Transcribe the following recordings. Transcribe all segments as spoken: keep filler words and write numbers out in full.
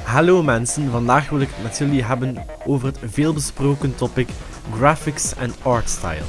Hallo mensen, vandaag wil ik het met jullie hebben over het veelbesproken topic graphics en artstyle.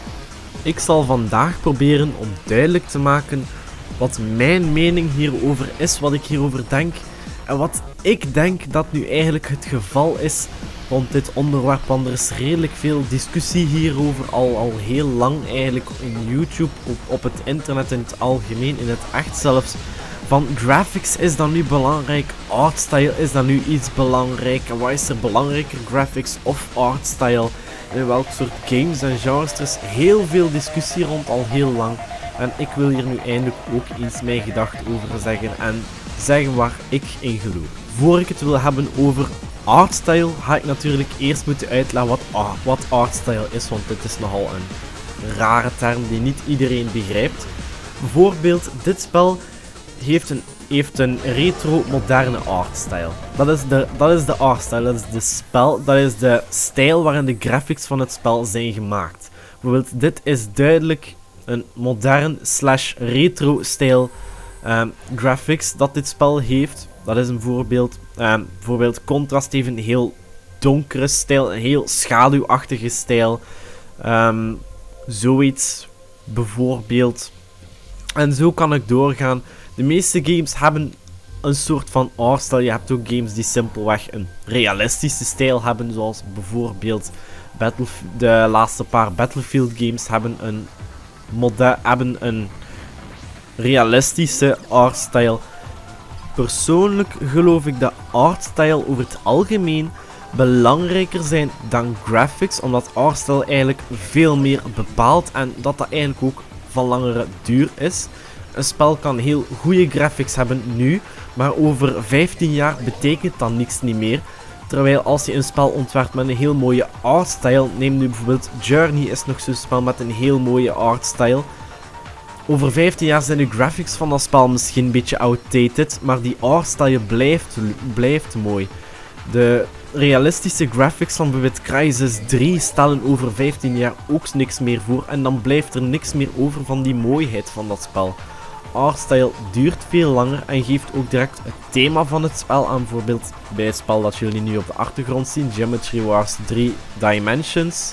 Ik zal vandaag proberen om duidelijk te maken wat mijn mening hierover is, wat ik hierover denk en wat ik denk dat nu eigenlijk het geval is rond dit onderwerp, want er is redelijk veel discussie hierover al, al heel lang eigenlijk in YouTube, op, op het internet in het algemeen, in het echt zelfs. Van graphics is dat nu belangrijk, artstyle is dat nu iets belangrijk, en wat is er belangrijker, graphics of artstyle, in welk soort games en genres. Er is heel veel discussie rond al heel lang en ik wil hier nu eindelijk ook eens mijn gedachten over zeggen en zeggen waar ik in geloof. Voor ik het wil hebben over artstyle, ga ik natuurlijk eerst moeten uitleggen wat, ah, wat artstyle is, want dit is nogal een rare term die niet iedereen begrijpt. Bijvoorbeeld, dit spel heeft een, heeft een retro-moderne artstyle. Dat is de, dat is de artstyle, dat is de spel, dat is de stijl waarin de graphics van het spel zijn gemaakt. Bijvoorbeeld, dit is duidelijk een modern slash retro-stijl um, graphics dat dit spel heeft. Dat is een voorbeeld. Um, bijvoorbeeld, Contrast heeft een heel donkere stijl, een heel schaduwachtige stijl. Um, zoiets, bijvoorbeeld. En zo kan ik doorgaan. De meeste games hebben een soort van artstyle. Je hebt ook games die simpelweg een realistische stijl hebben, zoals bijvoorbeeld Battlef- de laatste paar Battlefield games hebben een, mode- hebben een realistische artstyle. Persoonlijk geloof ik dat artstyle over het algemeen belangrijker zijn dan graphics, omdat artstyle eigenlijk veel meer bepaalt en dat dat eigenlijk ook van langere duur is. Een spel kan heel goede graphics hebben nu, maar over vijftien jaar betekent dat niks niet meer. Terwijl als je een spel ontwerpt met een heel mooie artstyle, neem nu bijvoorbeeld Journey is nog zo'n spel met een heel mooie artstyle. Over vijftien jaar zijn de graphics van dat spel misschien een beetje outdated, maar die artstyle blijft, blijft mooi. De realistische graphics van bijvoorbeeld Crysis drie stellen over vijftien jaar ook niks meer voor en dan blijft er niks meer over van die mooiheid van dat spel. Artstyle duurt veel langer en geeft ook direct het thema van het spel aan, bijvoorbeeld bij het spel dat jullie nu op de achtergrond zien, Geometry Wars drie Dimensions.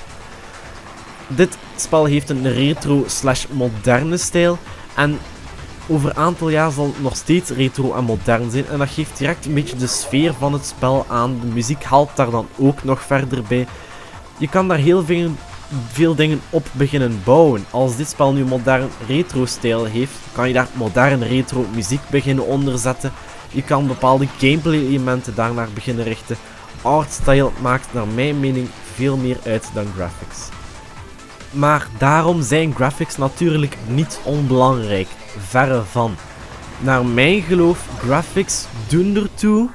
Dit spel heeft een retro slash moderne stijl en over een aantal jaar zal het nog steeds retro en modern zijn en dat geeft direct een beetje de sfeer van het spel aan. De muziek helpt daar dan ook nog verder bij. Je kan daar heel veel, veel dingen op beginnen bouwen. Als dit spel nu modern retro stijl heeft, kan je daar modern retro muziek beginnen onderzetten. Je kan bepaalde gameplay elementen daarnaar beginnen richten. Artstyle maakt naar mijn mening veel meer uit dan graphics. Maar daarom zijn graphics natuurlijk niet onbelangrijk. Verre van. Naar mijn geloof, graphics doen ertoe.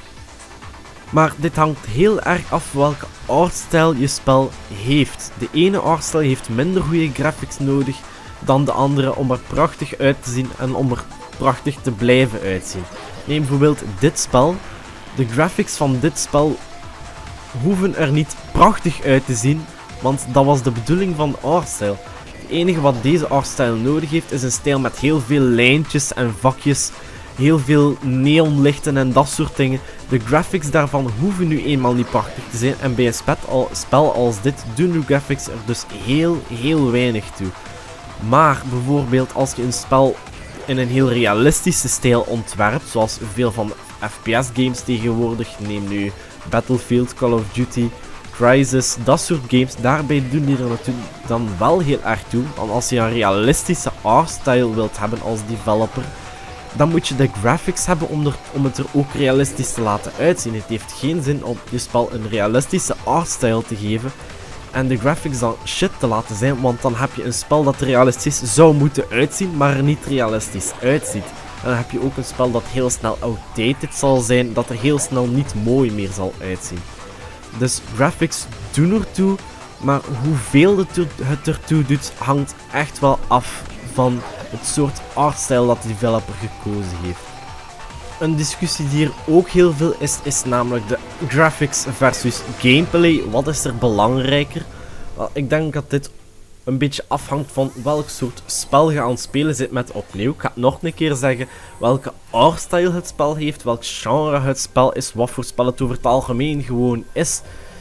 Maar dit hangt heel erg af welke artstyle je spel heeft. De ene artstyle heeft minder goede graphics nodig dan de andere om er prachtig uit te zien en om er prachtig te blijven uitzien. Neem bijvoorbeeld dit spel. De graphics van dit spel hoeven er niet prachtig uit te zien, want dat was de bedoeling van de artstyle. Het enige wat deze artstyle nodig heeft is een stijl met heel veel lijntjes en vakjes, heel veel neonlichten en dat soort dingen. De graphics daarvan hoeven nu eenmaal niet prachtig te zijn en bij een spel als dit doen de graphics er dus heel, heel weinig toe. Maar bijvoorbeeld als je een spel in een heel realistische stijl ontwerpt, zoals veel van de F P S games tegenwoordig, neem nu Battlefield, Call of Duty, Crysis, dat soort games, daarbij doen die er natuurlijk dan wel heel erg toe. Want als je een realistische artstyle wilt hebben als developer, dan moet je de graphics hebben om, er, om het er ook realistisch te laten uitzien. Het heeft geen zin om je spel een realistische artstyle te geven en de graphics dan shit te laten zijn, want dan heb je een spel dat realistisch zou moeten uitzien, maar er niet realistisch uitziet. En dan heb je ook een spel dat heel snel outdated zal zijn, dat er heel snel niet mooi meer zal uitzien. Dus graphics doen ertoe, maar hoeveel het, er, het ertoe doet hangt echt wel af van het soort artstyle dat de developer gekozen heeft. Een discussie die er ook heel veel is, is namelijk de graphics versus gameplay. Wat is er belangrijker? Wel, ik denk dat dit een beetje afhangt van welk soort spel je aan het spelen zit met opnieuw. Ik ga het nog een keer zeggen welke artstyle het spel heeft, welk genre het spel is, wat voor spel het over het algemeen gewoon is.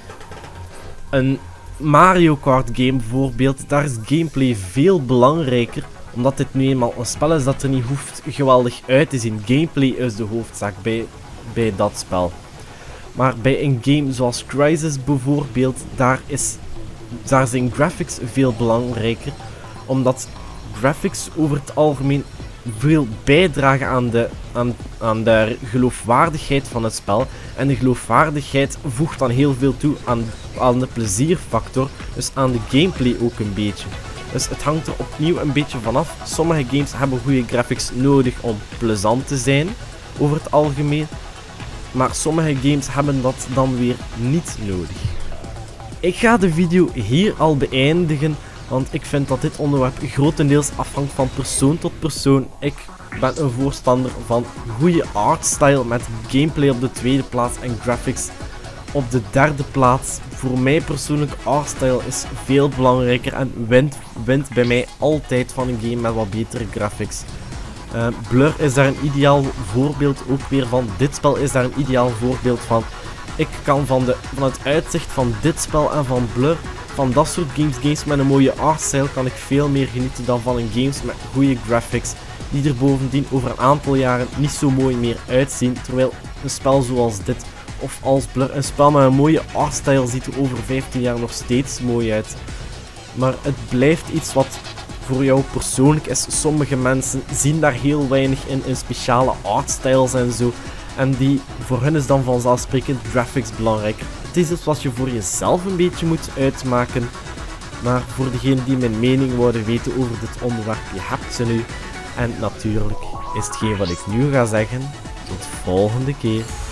Een Mario Kart game bijvoorbeeld, daar is gameplay veel belangrijker, omdat dit nu eenmaal een spel is dat er niet hoeft geweldig uit te zien. Gameplay is de hoofdzaak bij, bij dat spel. Maar bij een game zoals Crysis bijvoorbeeld, daar, is, daar zijn graphics veel belangrijker, omdat graphics over het algemeen veel bijdragen aan de, aan, aan de geloofwaardigheid van het spel. En de geloofwaardigheid voegt dan heel veel toe aan, aan de plezierfactor, dus aan de gameplay ook een beetje. Dus het hangt er opnieuw een beetje vanaf. Sommige games hebben goede graphics nodig om plezant te zijn, over het algemeen. Maar sommige games hebben dat dan weer niet nodig. Ik ga de video hier al beëindigen, want ik vind dat dit onderwerp grotendeels afhangt van persoon tot persoon. Ik ben een voorstander van goede artstyle met gameplay op de tweede plaats en graphics op de derde plaats. Voor mij persoonlijk, artstyle is veel belangrijker en wint, wint bij mij altijd van een game met wat betere graphics. Uh, Blur is daar een ideaal voorbeeld ook weer van. Dit spel is daar een ideaal voorbeeld van. Ik kan van, de, van het uitzicht van dit spel en van Blur, van dat soort games, games met een mooie artstyle, kan ik veel meer genieten dan van een games met goede graphics, die er bovendien over een aantal jaren niet zo mooi meer uitzien. Terwijl een spel zoals dit, of als Blur, een spel met een mooie artstyle ziet er over vijftien jaar nog steeds mooi uit. Maar het blijft iets wat voor jou persoonlijk is. Sommige mensen zien daar heel weinig in, in speciale artstyles en zo. En die, voor hen is dan vanzelfsprekend graphics belangrijker. Het is iets wat je voor jezelf een beetje moet uitmaken. Maar voor degenen die mijn mening willen weten over dit onderwerp, je hebt ze nu. En natuurlijk is hetgeen wat ik nu ga zeggen. Tot de volgende keer.